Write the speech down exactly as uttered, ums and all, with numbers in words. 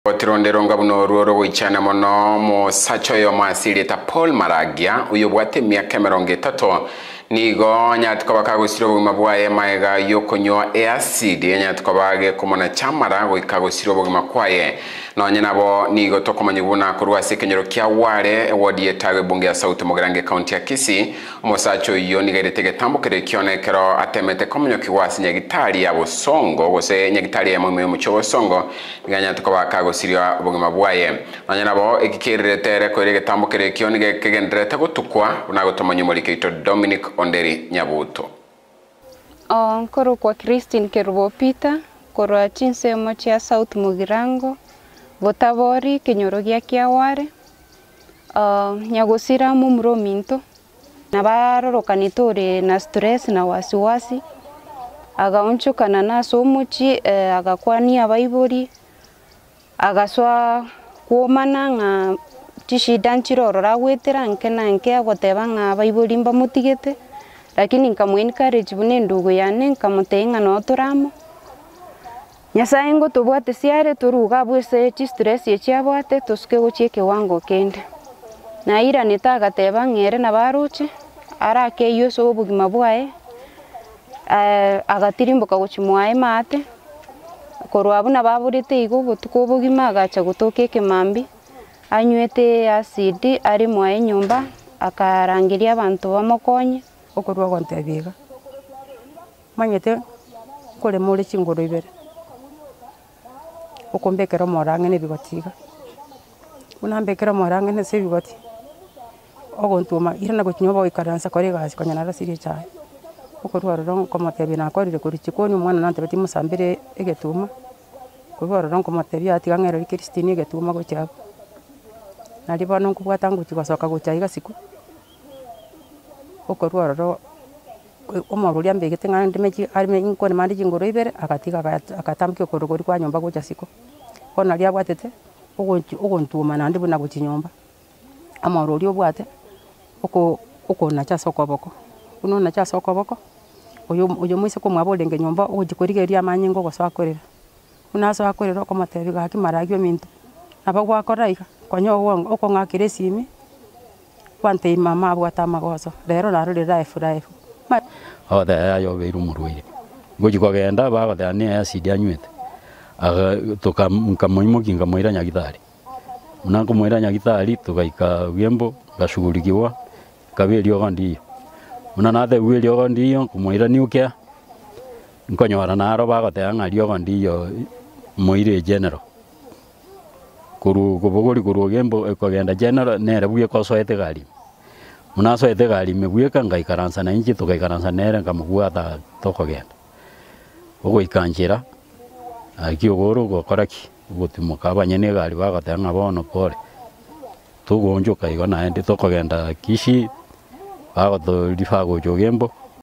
Otirondero ngabuno ruoro goichana mono mo sacho yo masiri ta Paul Maragia uyo bwate miaka mirongo itatu nigo nyatko bakagusiro bugima bwaye maega yokonyo e acid nyatko bage komona chamara goikagusiro bugima kwaye nonye nabo nigo tokomanyibuna kurwa sekenyero kya ware wodi etawe bunge ya Sauti Mugirange county ya Kisii omosacho yo nigeretege tambukere kyonekero atemete komunyo kiwasi nyagitari ya Bosongo gose nyagitari ya mumwe mu cyo Bosongo nganyatko bakagusiro bugima bwaye nonye nabo ekikeretere ko rege tambukere kyonige kegendrete gutukwa unagotomanyo muri kito Dominic Onderi Nyabuto. Uh, koro kwa Christine Kerubo Peter, koro achinse mochi ya Sauti Mugirango, Votabori, Kenyorogia Kiaware, uh, Nyagosira mumuro minto, nabaro kanitore na stress na wasiwasi, agauncho kanana so mochi, uh, agakwani abaibori, agaswa kuomana nga tishidanchiro rora wetera nkena nke agoteba nga abaibori mba mutigete. Lakini nkamuencourage bune ndugu yane nkamutenga no turamo Nyasaye ngo tubwate siare turuga bwese chi stress ye cyabwate tusuke gocheke wango kende na ira nitagateba ngere na baruche arake yoso obugima bwaye uh, agatirimbuka gochimwaye mate korwa buna baburite igo butuko obugima agacha gutokeke mambi anywete acid ari mwaye nyumba akarangiria abantu bamokonye okorwa gontebiga manyete kole mole chingoro ibere okombekera morange ne bigotiga unambekera morange ne se bigoti ogontuma irana gokinyoba ikaransa kore gasi konyana rasiri chaye okorwa rongo komotebi na korire kuri chikoni mwana nante beti musambire egetuma korwa rongo komotebi ati gangero Christine egetuma gochaba nali bano kubwata nguchi gasoka gochaiga siku okorwa ro omorulia mbegete ngande mechi arime inkone mandi jingoro ibere akatiga akatamke okorogori kwa nyomba gocha siko kona lia bwatete ogonchi ogontuma nandi buna gochi nyomba amorori obwate oko oko na cha soko boko uno na cha soko boko oyo oyo mwise ko mwabolenge nyomba ogikorigeria amanyengo goswakorera unaso akorera ko matebi gaki maragyo minto abagwa koraiga konyo wongo oko ngakire simi kwante mama abwata magoso rero naruri life life othe ayo beiru murwire gojiko genda bagothe ni acid anywete aga tukamkamoimo kinga moira nyagitari munango moira nyagitari tugaika gembo gashugurikiwa kaberio gondi munana the werio gondi kumoira niukia nkonyora naro bagothe angario gondi yo moire general kuru kubogori kuru gembo ekogenda general nere buye kosoete gari munaso ete gari mebueka ngaikaransa na inchi tukaikaransa nere nkamugwata tokogenda ogo ikanjira akiogoro gokoraki gutimoka abanyene gari bagatanga bono pole tugonjo kaigo na ende tokogenda Kisii bagoto lifago jogembo